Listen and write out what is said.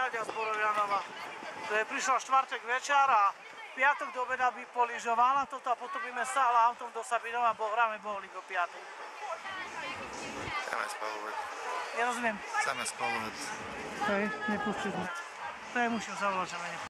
Nadia z Borovianova. Prišla štvrtek večer a piatok do obeda by poližovala toto a potom by sme stáhli autom do Sabinova, bo hráme bowling o 5. Chceme spalovať. Nerozumiem. Chceme spalovať. Hej, nepustili sme. To je musím zavolať, že ma nepustili.